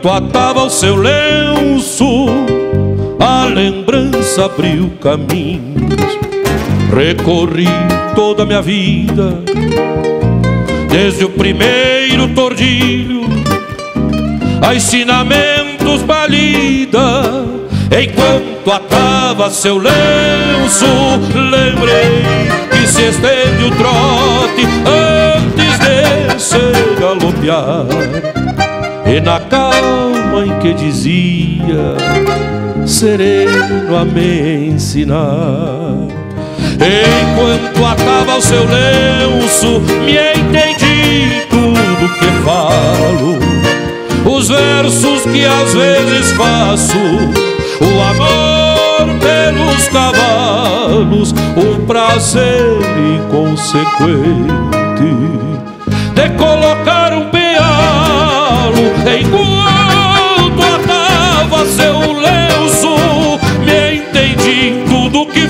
Enquanto atava o seu lenço, a lembrança abriu caminhos. Recorri toda a minha vida, desde o primeiro tordilho a ensinamentos balida. Enquanto atava seu lenço, lembrei que se estende o trote antes de se galopear. E na calma em que dizia, sereno a me ensinar. Enquanto atava o seu lenço, me entendi tudo que falo, os versos que às vezes faço, o amor pelos cavalos, o prazer inconsequente de colocar um pealo. Enquanto atava seu lenço, me entendi tudo que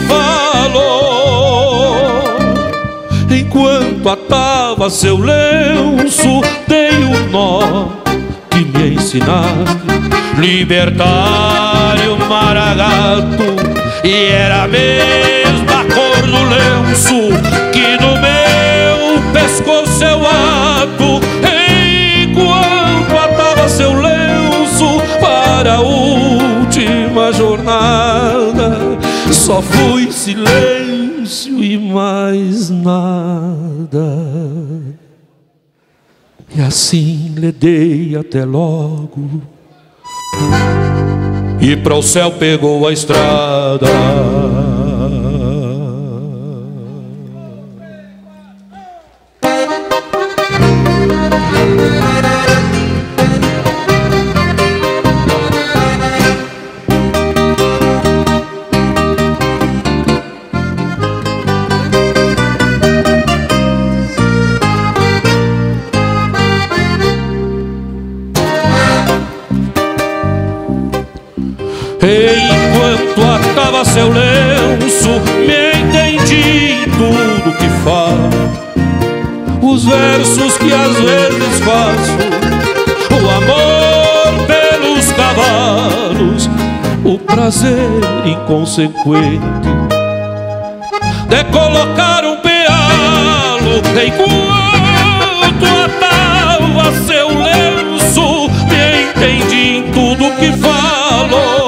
falou. Enquanto atava seu lenço, dei um nó que me ensinaste, libertário maragato, e era a mesma cor do lenço que no meu pescoço eu ato. Enquanto atava seu lenço para a última jornada, só fui silêncio e mais nada. E assim lhe dei até logo, e para o céu pegou a estrada. Enquanto atava seu lenço, me entendi tudo que falo, os versos que às vezes faço, o amor pelos cavalos, o prazer inconsequente de colocar um pealo. Enquanto atava seu lenço, me entendi tudo que falo.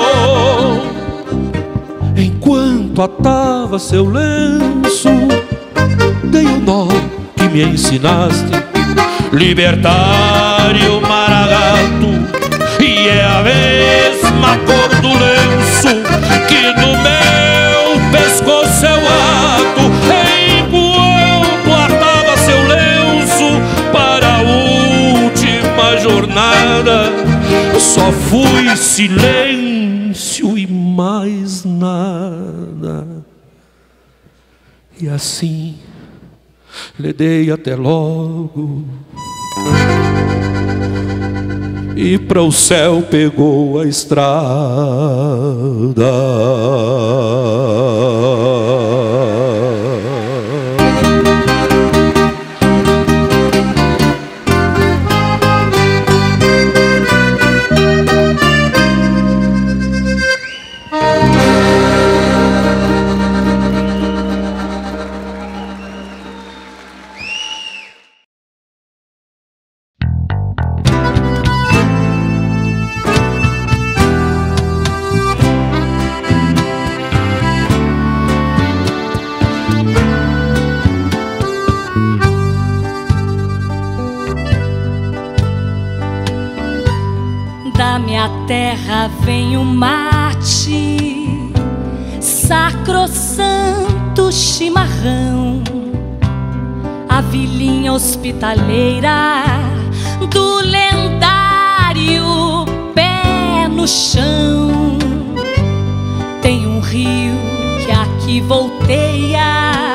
Enquanto atava seu lenço, dei um nó que me ensinaste, libertário maragato, e é a mesma cor do lenço que no meu pescoço eu ato. Enquanto atava seu lenço para a última jornada, só fui silêncio e mais nada. E assim lhe dei até logo, e para o céu pegou a estrada. Terra vem o mate, sacrossanto chimarrão, a vilinha hospitaleira do lendário pé no chão. Tem um rio que aqui volteia,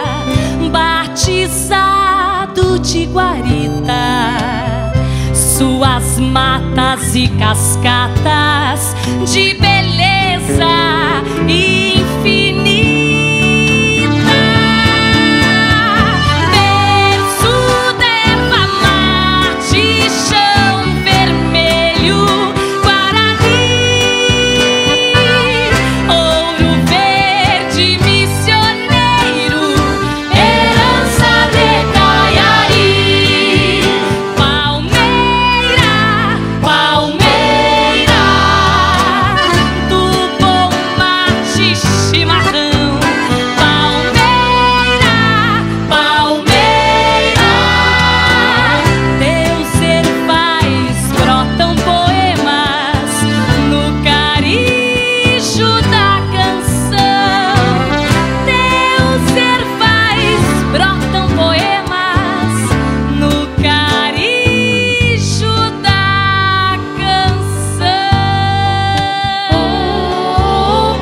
batizado de Guarita, suas matas e cascatas de beleza infinita. Berço d'erva mate, chão vermelho,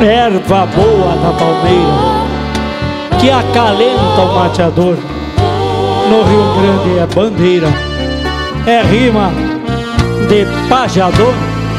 erva boa da palmeira que acalenta o mateador. No Rio Grande é bandeira, é rima de pajador.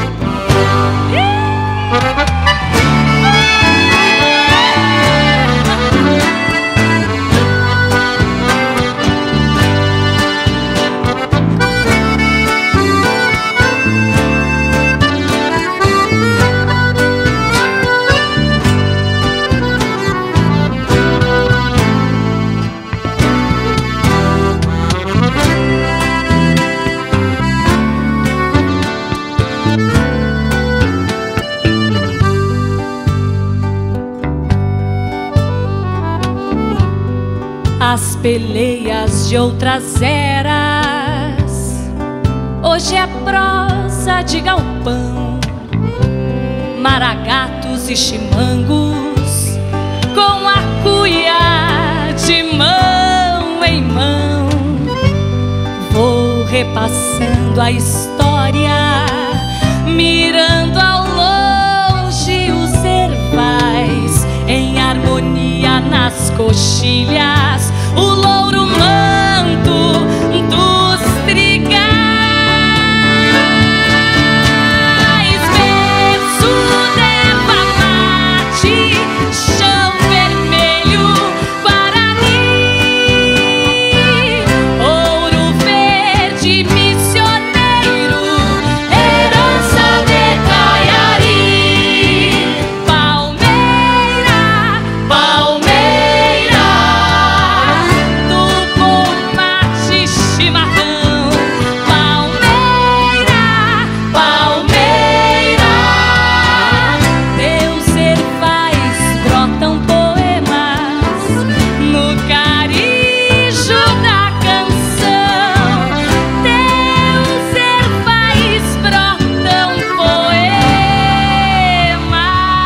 As peleias de outras eras, hoje é prosa de galpão, maragatos e chimangos, com a cuia de mão em mão. Vou repassando a história, mirando ao longe os ervais, em harmonia nas coxilhas, o louro manto dos trigais. Berço d'erva mate, chão vermelho, Guarani, ouro verde missioneiro, herança de Caiari, palmeira, palmeira, tudo mate chimarrão, palmeira, palmeira, teus ervais brotam poemas no carijo da canção, teus ervais brotam poemas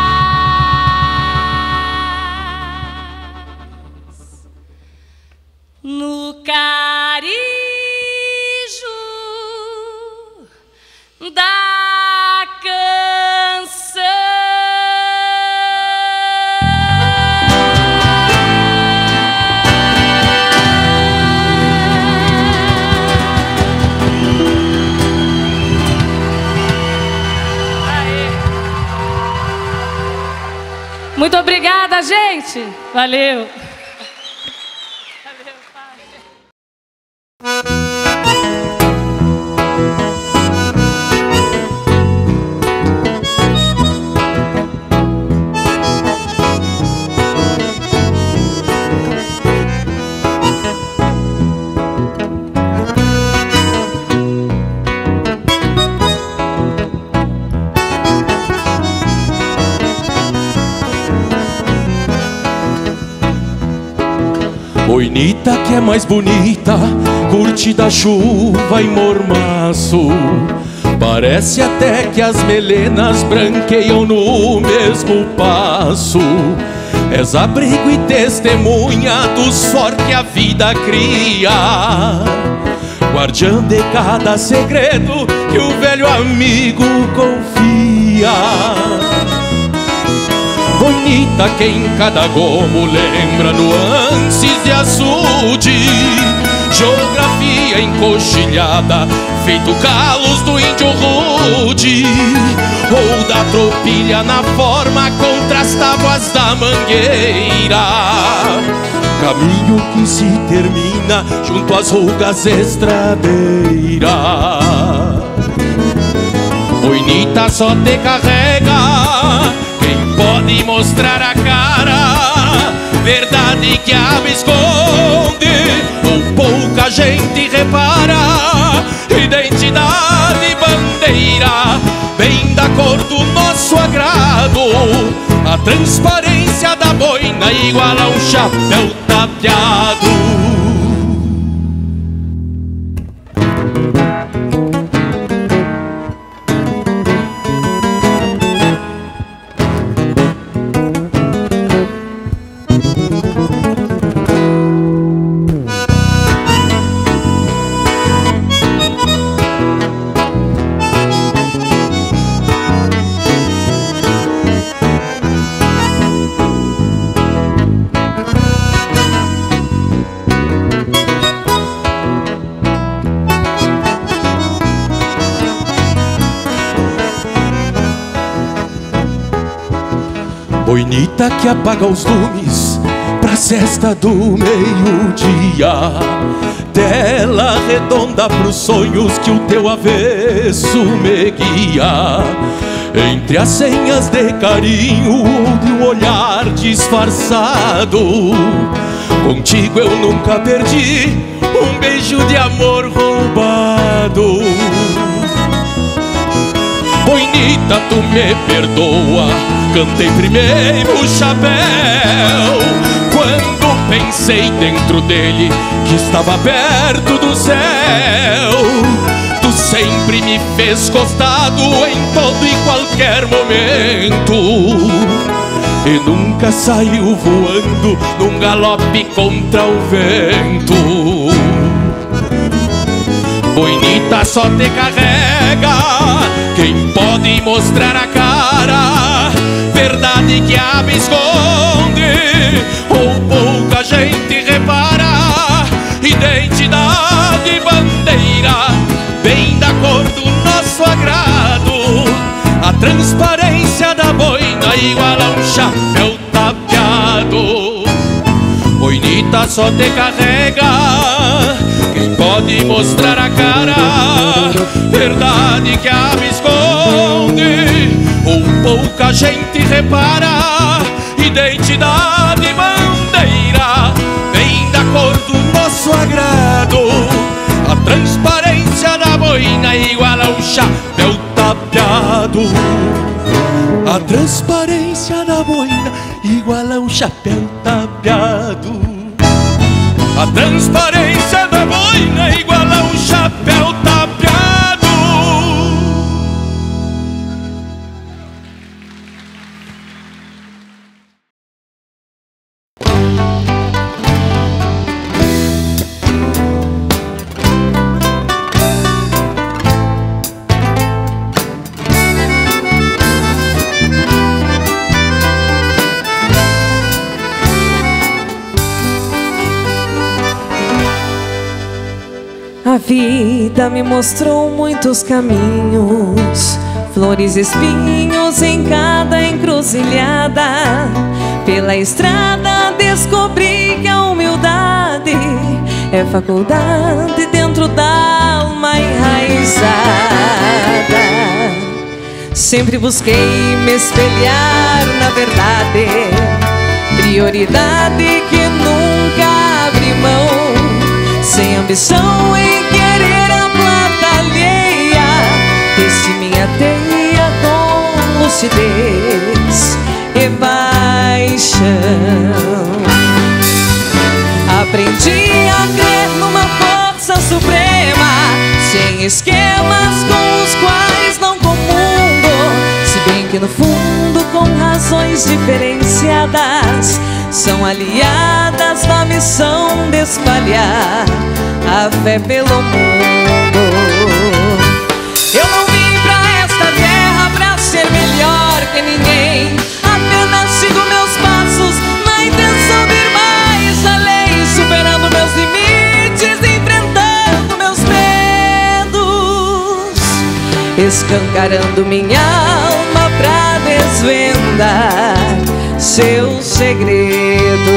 no carijo da canção. Muito obrigada, gente. Valeu. Boinita que é mais bonita, curte da chuva e mormaço. Parece até que as melenas branqueiam no mesmo passo. És abrigo e testemunha do sol que a vida cria, guardiã de cada segredo que o velho amigo confia. Bonita que em cada gomo lembra nuances de açude, geografia encoxilhada, feito calos do índio rude, ou da tropilha na forma contra as tábuas da mangueira. Caminho que se termina junto às rugas estradeiras. Boinita só te carrega quem pode mostrar a cara, verdade que a aba esconde ou pouca gente repara. Identidade bandeira, bem da cor do nosso agrado, a transparência da boina igual a um chapéu tapeado. Boinita que apaga os lumes pra cesta do meio-dia, tela redonda pros sonhos que o teu avesso me guia. Entre as senhas de carinho de um olhar disfarçado, contigo eu nunca perdi um beijo de amor roubado. Boinita, tu me perdoa, cantei primeiro o chapéu quando pensei dentro dele que estava perto do céu. Tu sempre me fez costado em todo e qualquer momento, e nunca saiu voando num galope contra o vento. Boinita, só te carrega quem pode mostrar a cara, verdade que a me esconde ou pouca gente repara. Identidade, bandeira, bem da cor do nosso agrado, a transparência da boina igual a um chapéu tapeado. Boinita, só te carrega quem pode mostrar a cara, verdade que a me esconde ou pouca gente repara. Identidade, bandeira, bem da cor do nosso agrado, a transparência da boina igual a um chapéu tapeado. A transparência da boina igual a um chapéu tapeado. A transparência da boina igual a um chapéu tapeado. A vida me mostrou muitos caminhos, flores e espinhos em cada encruzilhada. Pela estrada descobri que a humildade é faculdade dentro da alma enraizada. Sempre busquei me espelhar na verdade, prioridade que nunca abri mão, sem ambição em querer a plata alheia. Teci minha teia com lucidez e paixão. Aprendi a crer numa força suprema, sem esquemas com os quais não comungo. Se bem que no fundo, com razões diferenciadas, são aliadas na missão de espalhar a fé pelo mundo. Eu não vim pra esta terra pra ser melhor que ninguém, apenas sigo meus passos na intenção de ir mais além, superando meus limites, enfrentando meus medos, escancarando minha alma pra desvendar seus segredos.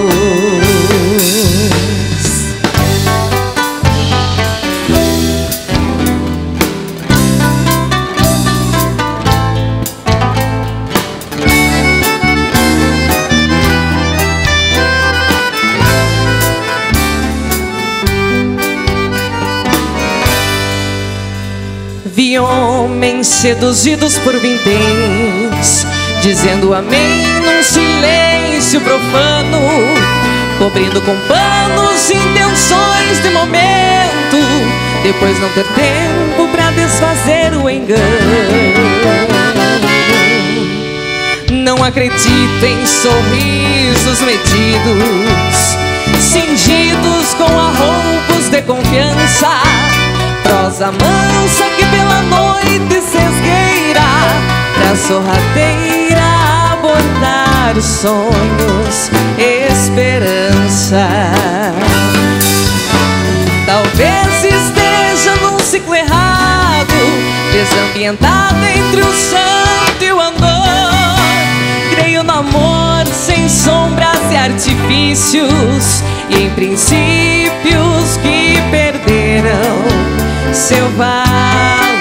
Vi homens seduzidos por vinténs, dizendo amém num silêncio profano, cobrindo com panos intenções de momento, depois não ter tempo pra desfazer o engano. Não acredito em sorrisos medidos, cingidos com arroubos de confiança, prosa mansa que pela noite se esgueira, pra sorrateira abordar os sonhos, esperança. Talvez esteja num ciclo errado, desambientado entre o santo e o andor. Creio no amor sombras e artifícios, e em princípios que perderam seu valor.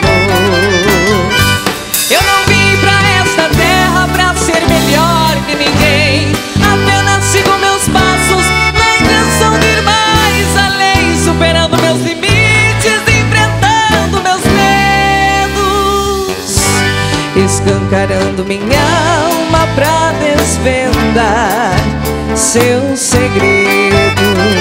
Eu não vim pra esta terra pra ser melhor que ninguém, apenas sigo meus passos na intenção de ir mais além, superando meus limites, enfrentando meus medos, escancarando minha alma pra desvendar seus segredos.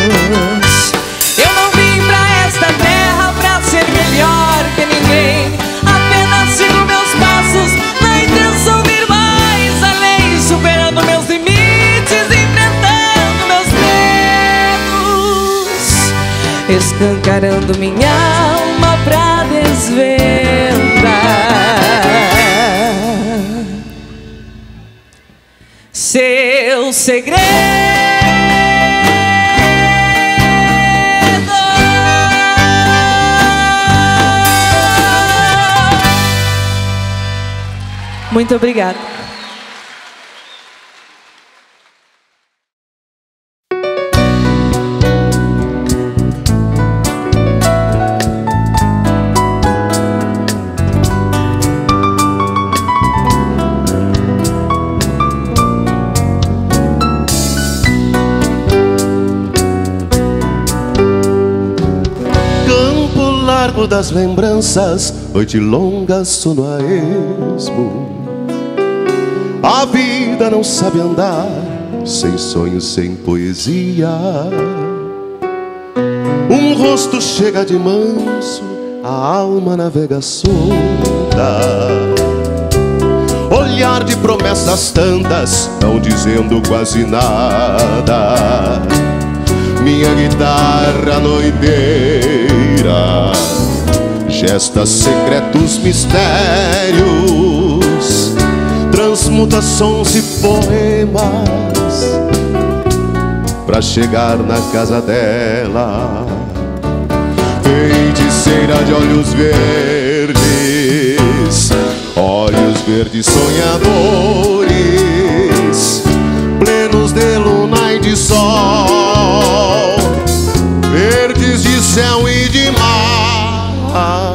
Eu não vim pra esta terra pra ser melhor que ninguém, apenas sigo meus passos na intenção de ir mais além, superando meus limites, enfrentando meus medos, escancarando minha alma pra desvendar seu segredo. Muito obrigada. Campo largo das lembranças, noite longa, sono a esmo. A vida não sabe andar sem sonhos, sem poesia. Um rosto chega de manso, a alma navega solta. Olhar de promessas tantas, não dizendo quase nada. Minha guitarra noideira gesta secretos mistérios, transmuta sons e poemas pra chegar na casa dela. Feiticeira de olhos verdes sonhadores, plenos de luna e de sol, verdes de céu e de mar.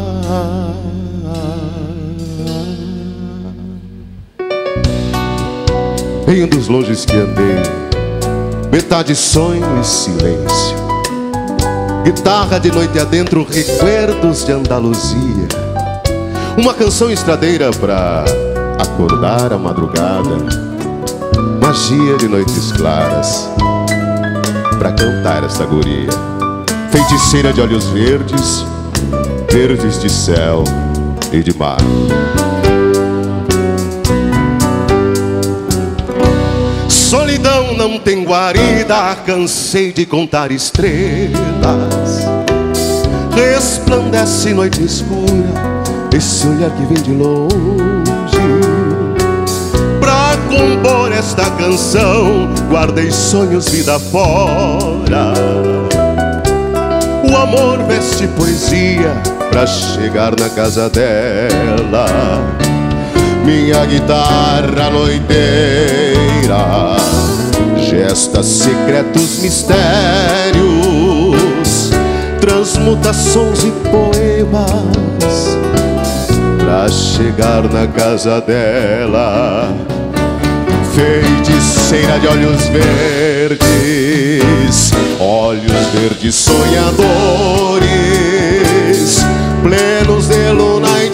Em dos longes que andei, metade sonho e silêncio, guitarra de noite adentro, recuerdos de Andaluzia, uma canção estradeira pra acordar a madrugada, magia de noites claras pra cantar esta guria. Feiticeira de olhos verdes, verdes de céu e de mar. Solidão não tem guarida, cansei de contar estrelas. Resplandece noite escura, esse olhar que vem de longe. Pra compor esta canção, guardei sonhos vida fora. O amor veste poesia pra chegar na casa dela. Minha guitarra noiteira gesta secretos mistérios, transmuta sons e poemas pra chegar na casa dela. Feiticeira de olhos verdes sonhadores, plenos de luna